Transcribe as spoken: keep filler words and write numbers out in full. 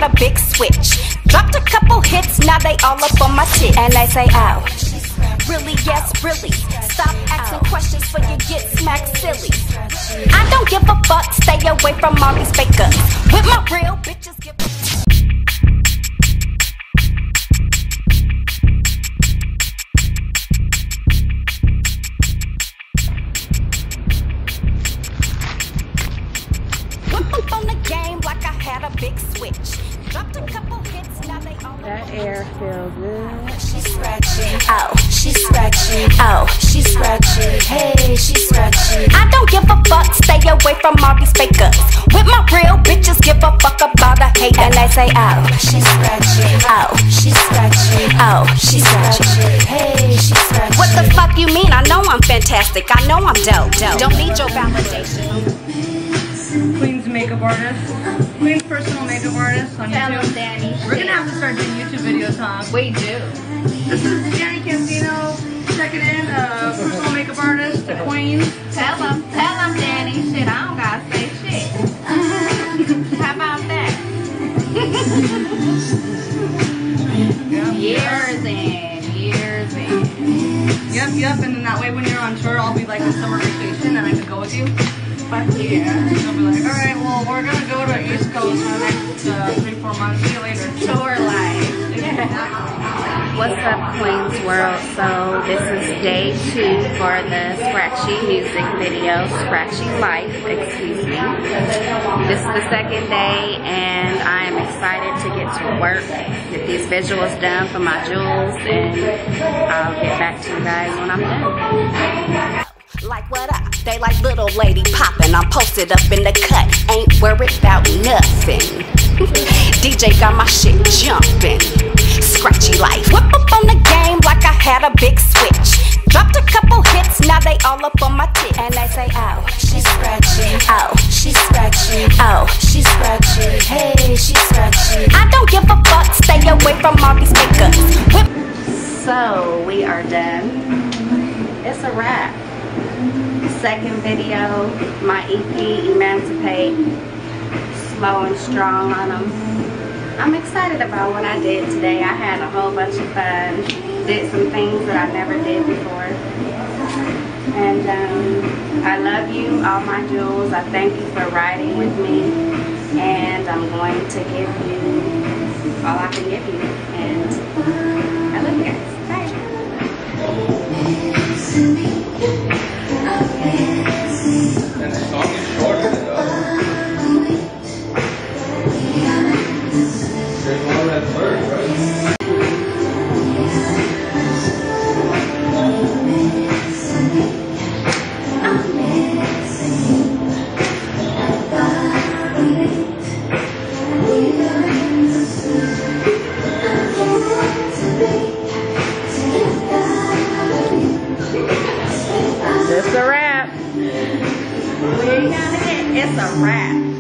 a big switch. Dropped a couple hits, now they all up on my tip. And they say, ow. Really, yes, really. Stop asking questions for you get smacked silly. I don't give a fuck, stay away from all these fakers. With my real bitches, give Went on the game like I had a big switch. Dropped a couple hits, now they all. That air feels good. She's scratchy. Oh, she's scratchy. Oh, she's scratchy. Hey, she's scratchy. I don't give a fuck, stay away from all these fakers. With my real bitches, give a fuck about a hater. And they say, oh, she's scratchy. Oh, she's scratchy. Oh, she's scratchy. Hey, she's scratchy. What the fuck you mean? I know I'm fantastic. I know I'm dope. dope. Don't need your validation. Queen's makeup artist. Queen's personal makeup artist on Tell YouTube. them, Danny. We're gonna have to start doing YouTube videos, huh? We do. This is Danny Cancino. Check it in. Uh, personal makeup artist, the Queen. Tell them, tell them, Danny. Shit, I don't gotta say shit. How about that? Years in, years in. Yep, yep. And then that way, when you're on tour, I'll be like a summer vacation, and I can go with you. Fuck yeah. I'll be like, all right, well, we're gonna go to East Coast for the next uh, three, four months. See you later. Tour life. What's up, Queen's World? So this is day two for the Scratchy music video, Scratchy Life, excuse me. This is the second day, and I am excited to get to work, get these visuals done for my jewels, and I'll get back to you guys when I'm done. Like what up? They like little lady poppin'. I'm posted up in the cut. Ain't worried about nothing. D J got my shit jumpin'. Scratchy life. Whip up on the game like I had a big switch. Dropped a couple hits, now they all up on my tip. And they say, oh, she's scratchy. Oh, she's scratchy. Oh, she's scratchy. Hey, she's scratchy. I don't give a fuck, stay away from all these fakers. Whip. So we are done. It's a wrap. Second video, my E P, Emancipate, slow and strong on them. I'm excited about what I did today. I had a whole bunch of fun. Did some things that I never did before. And um, I love you, all my jewels. I thank you for riding with me. And I'm going to give you all I can give you. And I love you guys. Bye. And the song is shorter than the other. There's one that third, right? It's a wrap. We ain't got it. It's a wrap.